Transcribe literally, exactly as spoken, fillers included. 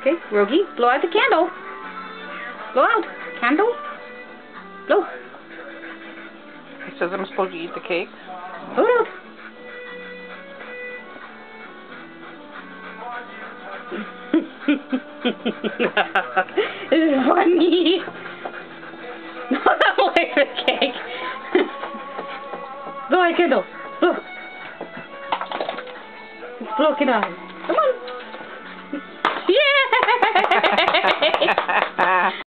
Okay, Rogie, blow out the candle. Blow out. Candle. Blow. It says I'm supposed to eat the cake. Blow it out. This is funny. Not like the cake. Blow out the candle. Blow. Blow it out. Come on. Yeah!